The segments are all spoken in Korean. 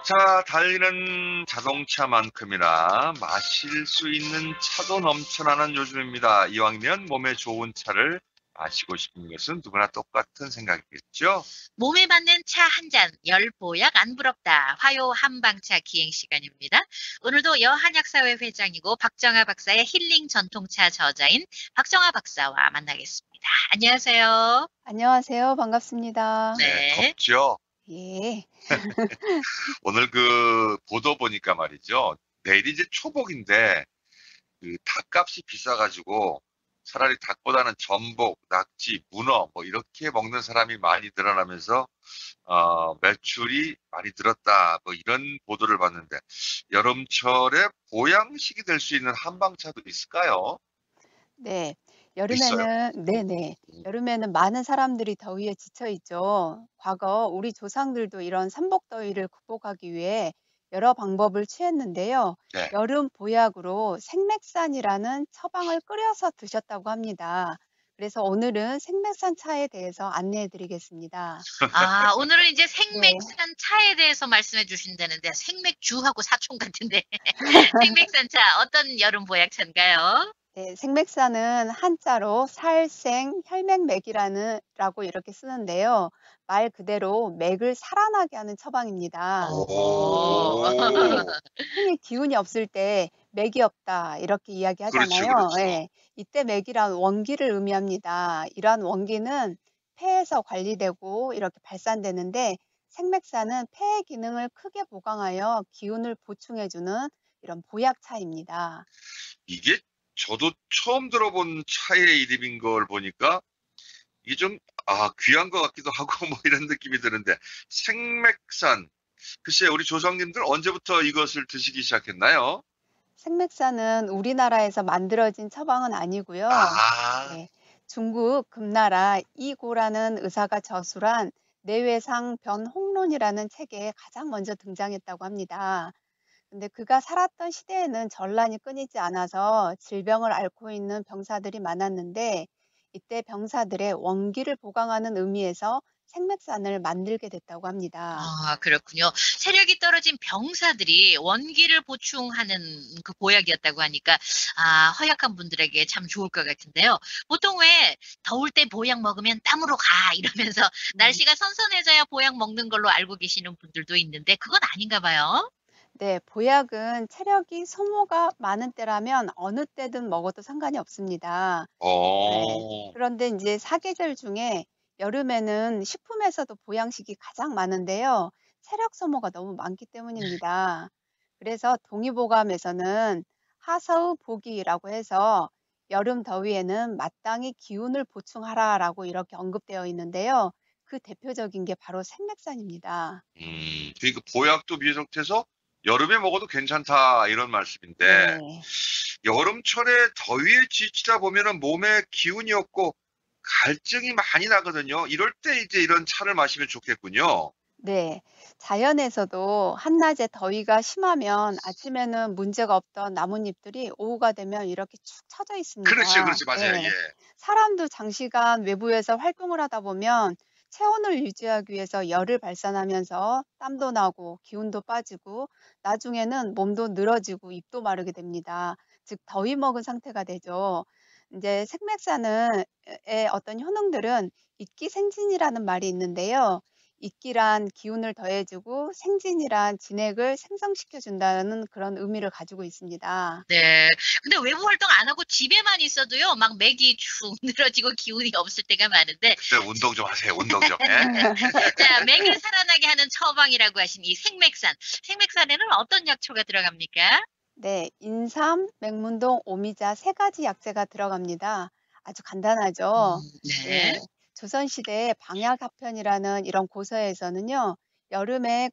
자, 달리는 자동차만큼이나 마실 수 있는 차도 넘쳐나는 요즘입니다. 이왕이면 몸에 좋은 차를 마시고 싶은 것은 누구나 똑같은 생각이겠죠? 몸에 맞는 차 한 잔, 열 보약 안 부럽다. 화요 한방차 기행 시간입니다. 오늘도 여한약사회 회장이고 박정아 박사의 힐링 전통차 저자인 박정아 박사와 만나겠습니다. 안녕하세요. 안녕하세요. 반갑습니다. 네, 네. 덥죠? 예. 오늘 그 보도 보니까 말이죠. 내일이 이제 초복인데 그 닭값이 비싸가지고 차라리 닭보다는 전복, 낙지, 문어 뭐 이렇게 먹는 사람이 많이 늘어나면서 매출이 많이 늘었다. 뭐 이런 보도를 봤는데 여름철에 보양식이 될 수 있는 한방차도 있을까요? 네. 있어요. 네네. 음, 여름에는 많은 사람들이 더위에 지쳐 있죠. 과거 우리 조상들도 이런 삼복더위를 극복하기 위해 여러 방법을 취했는데요. 네. 여름 보약으로 생맥산이라는 처방을 끓여서 드셨다고 합니다. 그래서 오늘은 생맥산 차에 대해서 안내해 드리겠습니다. 아, 오늘은 이제 네. 생맥산 차에 대해서 말씀해 주신다는데 생맥주하고 사촌 같은데. 생맥산 차 어떤 여름 보약차인가요? 네, 생맥사는 한자로 살생, 혈맥맥이라는 라고 이렇게 쓰는데요. 말 그대로 맥을 살아나게 하는 처방입니다. 네, 오. 흔히 기운이 없을 때 맥이 없다 이렇게 그렇죠, 이야기하잖아요. 그렇죠. 예, 이때 맥이란 원기를 의미합니다. 이러한 원기는 폐에서 관리되고 이렇게 발산되는데 생맥사는 폐의 기능을 크게 보강하여 기운을 보충해주는 이런 보약차입니다. 이게 저도 처음 들어본 차의 이름인 걸 보니까 이게 좀, 귀한 것 같기도 하고 뭐 이런 느낌이 드는데 생맥산. 글쎄, 우리 조상님들 언제부터 이것을 드시기 시작했나요? 생맥사는 우리나라에서 만들어진 처방은 아니고요. 아, 네, 중국 금나라 이고라는 의사가 저술한 내외상 변홍론이라는 책에 가장 먼저 등장했다고 합니다. 근데 그가 살았던 시대에는 전란이 끊이지 않아서 질병을 앓고 있는 병사들이 많았는데 이때 병사들의 원기를 보강하는 의미에서 생맥산을 만들게 됐다고 합니다. 아, 그렇군요. 체력이 떨어진 병사들이 원기를 보충하는 그 보약이었다고 하니까, 아, 허약한 분들에게 참 좋을 것 같은데요. 보통 왜 더울 때 보약 먹으면 땀으로 가 이러면서 음. 날씨가 선선해져야 보약 먹는 걸로 알고 계시는 분들도 있는데 그건 아닌가 봐요. 네, 보약은 체력이 소모가 많은 때라면 어느 때든 먹어도 상관이 없습니다. 네. 어, 그런데 이제 사계절 중에 여름에는 식품에서도 보양식이 가장 많은데요. 체력 소모가 너무 많기 때문입니다. 그래서 동의보감에서는 하서의 보기라고 해서 여름 더위에는 마땅히 기운을 보충하라라고 이렇게 언급되어 있는데요. 그 대표적인 게 바로 생맥산입니다. 그러니까 보약도 비롯해서 여름에 먹어도 괜찮다 이런 말씀인데 네. 여름철에 더위에 지치다 보면은 몸에 기운이 없고 갈증이 많이 나거든요. 이럴 때 이제 이런 차를 마시면 좋겠군요. 네. 자연에서도 한낮에 더위가 심하면 아침에는 문제가 없던 나뭇잎들이 오후가 되면 이렇게 축 처져 그렇죠, 있습니다. 그렇죠. 맞아요. 예. 예. 사람도 장시간 외부에서 활동을 하다 보면 체온을 유지하기 위해서 열을 발산하면서 땀도 나고 기운도 빠지고 나중에는 몸도 늘어지고 입도 마르게 됩니다. 즉 더위 먹은 상태가 되죠. 이제 색맥산은 의 어떤 효능들은 이기생진이라는 말이 있는데요. 이기란 기운을 더해주고 생진이란 진액을 생성시켜 준다는 그런 의미를 가지고 있습니다. 네. 근데 외부 활동 안 하고 집에만 있어도요, 막 맥이 축 늘어지고 기운이 없을 때가 많은데, 그때 운동 좀 하세요. 운동 좀. 예? 자, 맥을 살아나게 하는 처방이라고 하신 이 생맥산. 생맥산에는 어떤 약초가 들어갑니까? 네, 인삼, 맥문동, 오미자 세 가지 약재가 들어갑니다. 아주 간단하죠. 네. 예, 조선시대 방약합편이라는 이런 고서에서는요, 여름에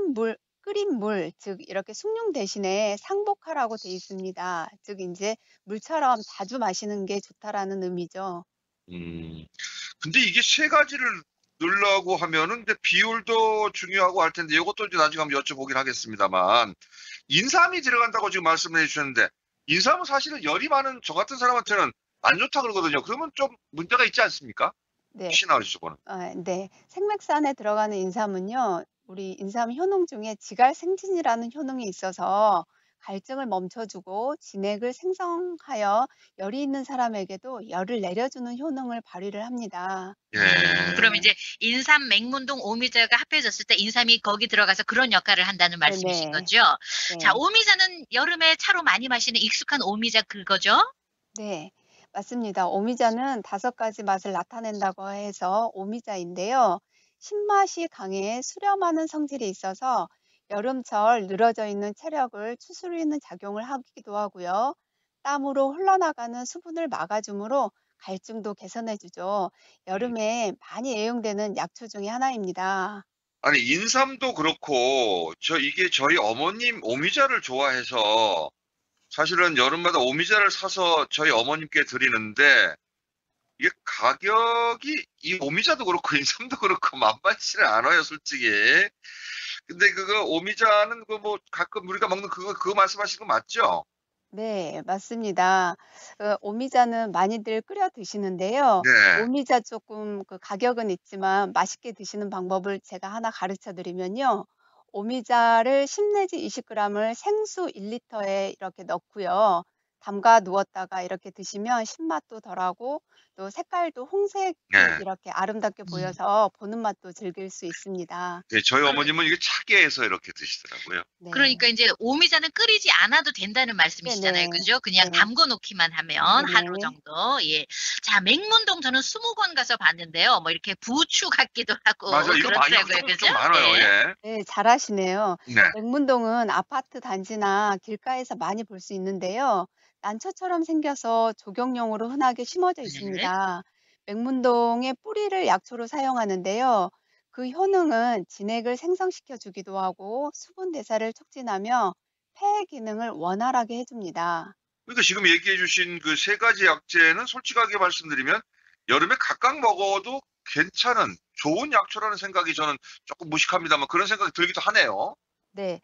끓인 물, 즉 이렇게 숭늉 대신에 상복하라고 돼 있습니다. 즉 이제 물처럼 자주 마시는 게 좋다라는 의미죠. 음. 근데 이게 세 가지를 넣으려고 하면은 근데 비율도 중요하고 할 텐데 이것도 이제 나중에 한번 여쭤보긴 하겠습니다만 인삼이 들어간다고 지금 말씀을 해주셨는데 인삼은 사실은 열이 많은 저 같은 사람한테는 안 좋다 그러거든요. 그러면 좀 문제가 있지 않습니까? 네, 혹시나 하시고는. 네. 생맥산에 들어가는 인삼은요, 우리 인삼 효능 중에 지갈생진이라는 효능이 있어서 갈증을 멈춰주고 진액을 생성하여 열이 있는 사람에게도 열을 내려주는 효능을 발휘를 합니다. 예. 그럼 네. 이제 인삼, 맹문동, 오미자가 합해졌을 때 인삼이 거기 들어가서 그런 역할을 한다는 말씀이신 네네. 거죠? 자, 네. 오미자는 여름에 차로 많이 마시는 익숙한 오미자 그거죠? 네. 맞습니다. 오미자는 5가지 맛을 나타낸다고 해서 오미자인데요. 신맛이 강해 수렴하는 성질이 있어서 여름철 늘어져 있는 체력을 추스리는 작용을 하기도 하고요. 땀으로 흘러나가는 수분을 막아주므로 갈증도 개선해 주죠. 음. 여름에 많이 애용되는 약초 중에 하나입니다. 아니 인삼도 그렇고 이게 저희 어머님 오미자를 좋아해서 사실은 여름마다 오미자를 사서 저희 어머님께 드리는데 이게 가격이 이 오미자도 그렇고 인삼도 그렇고 만만치는 않아요, 솔직히. 근데 그거 오미자는 그 뭐 가끔 우리가 먹는 그거 말씀하시는 거 맞죠? 네, 맞습니다. 오미자는 많이들 끓여 드시는데요. 네. 오미자 조금 그 가격은 있지만 맛있게 드시는 방법을 제가 하나 가르쳐 드리면요. 오미자를 10 내지 20g을 생수 1리터에 이렇게 넣고요. 담가 두었다가 이렇게 드시면 신맛도 덜하고 또 색깔도 홍색이 네. 이렇게 아름답게 음. 보여서 보는 맛도 즐길 수 있습니다. 네, 저희 그러 어머님은 이게 차게 해서 이렇게 드시더라고요. 네. 그러니까 인제 오미자는 끓이지 않아도 된다는 말씀이시잖아요. 네네. 그죠? 그냥 네. 담궈 놓기만 하면 하루 네네. 정도. 예. 자, 맹문동 저는 20권 가서 봤는데요. 뭐 이렇게 부추 같기도 하고 맞아요. 이거 이거 그렇더라고요. 좀 그죠? 많아요. 예. 예. 네, 잘하시네요. 네. 맹문동은 아파트 단지나 길가에서 많이 볼 수 있는데요. 난초처럼 생겨서 조경용으로 흔하게 심어져 네. 있습니다. 맹문동의 뿌리를 약초로 사용하는데요. 그 효능은 진액을 생성시켜 주기도 하고 수분 대사를 촉진하며 폐 기능을 원활하게 해줍니다. 그러니까 지금 얘기해 주신 그 3가지 약재는 솔직하게 말씀드리면 여름에 각각 먹어도 괜찮은 좋은 약초라는 생각이 저는 조금 무식합니다만 그런 생각이 들기도 하네요. 네,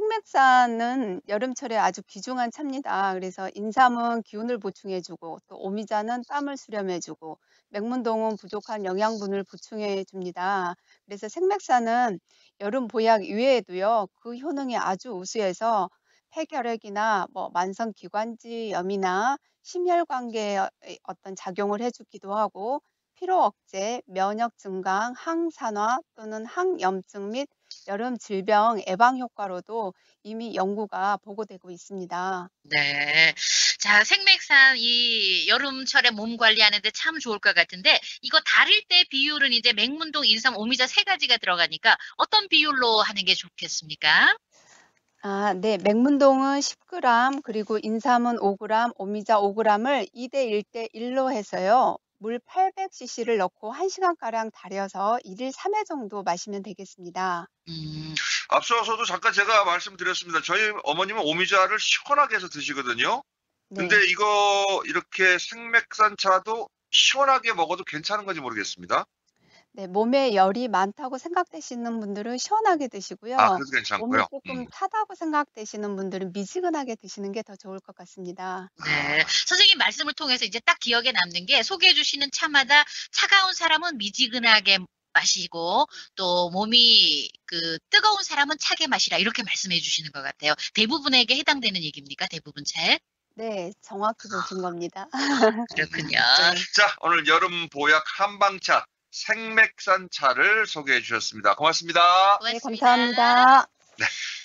생맥산은 여름철에 아주 귀중한 차입니다. 그래서 인삼은 기운을 보충해주고, 또 오미자는 땀을 수렴해주고, 맥문동은 부족한 영양분을 보충해줍니다. 그래서 생맥산은 여름 보약 이외에도요, 그 효능이 아주 우수해서 폐결핵이나 뭐 만성기관지염이나 심혈관계에 어떤 작용을 해주기도 하고, 피로 억제, 면역 증강, 항산화 또는 항염증 및 여름 질병 예방 효과로도 이미 연구가 보고되고 있습니다. 네. 자, 생맥산 이 여름철에 몸 관리하는 데 참 좋을 것 같은데 이거 다릴 때 비율은 이제 맹문동, 인삼, 오미자 3가지가 들어가니까 어떤 비율로 하는 게 좋겠습니까? 아, 네. 맥문동은 10g, 그리고 인삼은 5g, 오미자 5g을 2대 1대 1로 해서요. 물 800cc를 넣고 1시간가량 달여서 1일 3회 정도 마시면 되겠습니다. 음. 앞서서도 잠깐 제가 말씀드렸습니다. 저희 어머님은 오미자를 시원하게 해서 드시거든요. 근데 네. 이거 이렇게 생맥산 차도 시원하게 먹어도 괜찮은 건지 모르겠습니다. 네, 몸에 열이 많다고 생각되시는 분들은 시원하게 아, 드시고요. 그래도 몸이 괜찮고요. 조금 타다고 생각되시는 분들은 미지근하게 드시는 게 더 좋을 것 같습니다. 네. 선생님 말씀을 통해서 이제 딱 기억에 남는 게 소개해 주시는 차마다 차가운 사람은 미지근하게 마시고 또 몸이 그 뜨거운 사람은 차게 마시라 이렇게 말씀해 주시는 것 같아요. 대부분에게 해당되는 얘기입니까? 대부분 차에? 네, 정확히 보신 겁니다. 그렇군요. 네. 자, 오늘 여름 보약 한방차 생맥산 차를 소개해 주셨습니다. 고맙습니다. 네, 고맙습니다. 감사합니다. 네.